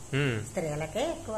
స్త్రీలకే ఎక్కువ.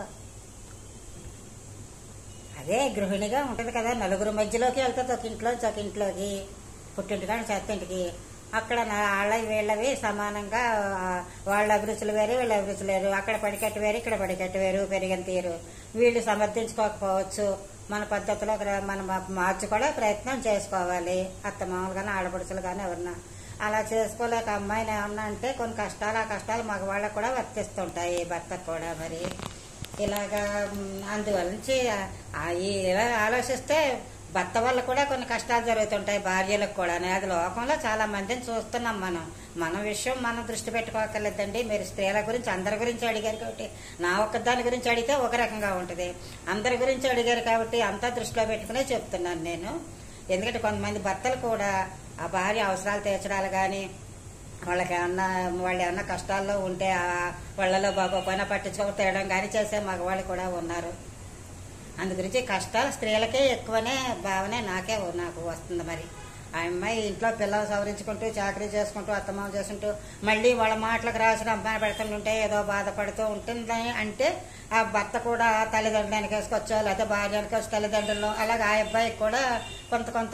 అదే గృహిణిగా ఉంటుంది కదా, నలుగురు మధ్యలోకి వెళ్తుంది, ఒక ఇంట్లోంచి ఒక ఇంట్లోకి, పుట్టింటికాని చెత్తింటికి. అక్కడ వాళ్ళ వీళ్ళవి సమానంగా వాళ్ళ అభిరుచులు వేరు, వీళ్ళ అభిరుచులు వేరు. అక్కడ పడికట్టు వేరు, ఇక్కడ పడికట్టు వేరు, పెరిగిన తీరు. వీళ్ళు సమర్థించుకోకపోవచ్చు. మన పద్ధతిలో మనం మార్చుకోవడే ప్రయత్నం చేసుకోవాలి. అత్త మామూలు కానీ ఆడపడుచులు కానీ ఎవరన్నా అలా చేసుకోలేక అమ్మాయిని ఏమన్నా అంటే కొన్ని కష్టాలు, ఆ కష్టాలు మగవాళ్ళకు కూడా వర్తిస్తుంటాయి, భర్తకు కూడా. మరి ఇలాగా అందువల్ల నుంచి ఇలా ఆలోచిస్తే భర్త వల్ల కూడా కొన్ని కష్టాలు జరుగుతుంటాయి భార్యలకు కూడా. అది లోకంలో చాలా మందిని చూస్తున్నాం మనం. మన విషయం మనం దృష్టి పెట్టుకోకర్లేదండి. మీరు స్త్రీల గురించి అందరి గురించి అడిగారు కాబట్టి, నా ఒక్కదాని గురించి అడిగితే ఒక రకంగా ఉంటుంది, అందరి గురించి అడిగారు కాబట్టి అంతా దృష్టిలో పెట్టుకునే చెప్తున్నాను నేను. ఎందుకంటే కొంతమంది భర్తలు కూడా ఆ భార్య అవసరాలు తీర్చడాలు కానీ, వాళ్ళు ఏమన్నా కష్టాల్లో ఉంటే వాళ్ళలో బాగోపోయినా పట్టించుకోక తినడం కానీ చేసే మగవాళ్ళు కూడా ఉన్నారు. అందు గురించి కష్టాలు స్త్రీలకే ఎక్కువనే భావనే నాకు వస్తుంది. మరి ఆ అమ్మాయి ఇంట్లో పిల్లలు సవరించుకుంటూ చాకరీ చేసుకుంటూ అత్తమామ చేసుకుంటూ మళ్ళీ వాళ్ళ మాటలకు రాసిన అమ్మాయి పెడుతుంటే ఏదో బాధపడుతూ ఉంటుంది అంటే ఆ భర్త కూడా తల్లిదండ్రులు వెనకేసుకొచ్చో లేకపోతే భార్య వెనకేసి తల్లిదండ్రులు అలాగే ఆ అబ్బాయికి కూడా కొంత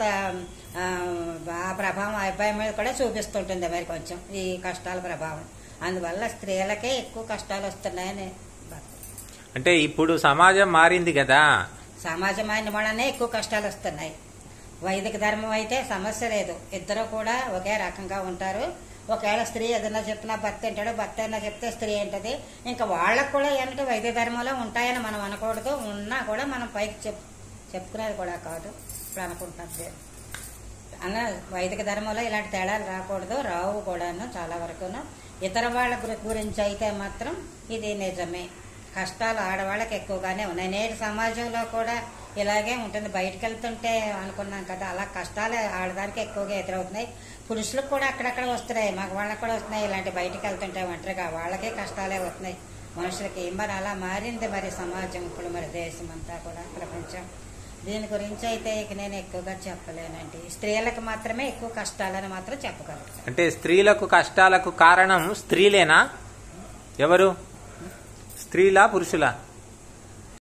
ఆ ప్రభావం ఆ అబ్బాయి మీద కూడా చూపిస్తుంటుంది మరి కొంచెం ఈ కష్టాల ప్రభావం. అందువల్ల స్త్రీలకే ఎక్కువ కష్టాలు వస్తున్నాయని. అంటే ఇప్పుడు సమాజం మారింది కదా, సమాజం మారిన వల్లనే ఎక్కువ కష్టాలు వస్తున్నాయి. వైదిక ధర్మం అయితే సమస్య లేదు, ఇద్దరు కూడా ఒకే రకంగా ఉంటారు. ఒకవేళ స్త్రీ ఏదన్నా చెప్పినా భర్త ఏంటాడు, భర్త ఏదన్నా చెప్తే స్త్రీ ఏంటది. ఇంకా వాళ్ళకు కూడా ఏంటంటే వైదిక ధర్మంలో ఉంటాయని మనం అనకూడదు, ఉన్నా కూడా మనం పైకి చెప్పుకునేది కూడా కాదు ఇప్పుడు అనుకుంటున్నది. అలా వైదిక ధర్మంలో ఇలాంటి తేడాలు రాకూడదు, రావు కూడాను చాలా వరకును. ఇతర వాళ్ళ గురించి అయితే మాత్రం ఇది నిజమే, కష్టాలు ఆడవాళ్ళకి ఎక్కువగానే ఉన్నాయి. నేటి సమాజంలో కూడా ఇలాగే ఉంటుంది. బయటకు వెళ్తుంటే అనుకున్నాం కదా, అలా కష్టాలు ఆడదానికి ఎక్కువగా ఎదురవుతున్నాయి. పురుషులకు కూడా అక్కడక్కడ వస్తున్నాయి, మగవాళ్ళకి కూడా వస్తున్నాయి. ఇలాంటి బయటకు వెళ్తుంటే ఒంటరిగా వాళ్ళకే కష్టాలే వస్తున్నాయి మనుషులకి. మరి అలా మారింది మరి సమాజం ఇప్పుడు, మరి దేశం అంతా కూడా, ప్రపంచం. దీని గురించి అయితే ఇక నేను ఎక్కువగా చెప్పలేనండి. స్త్రీలకు మాత్రమే ఎక్కువ కష్టాలని మాత్రం చెప్పగలను. అంటే స్త్రీలకు కష్టాలకు కారణం స్త్రీలేనా? ఎవరు? స్త్రీలా పురుషులా?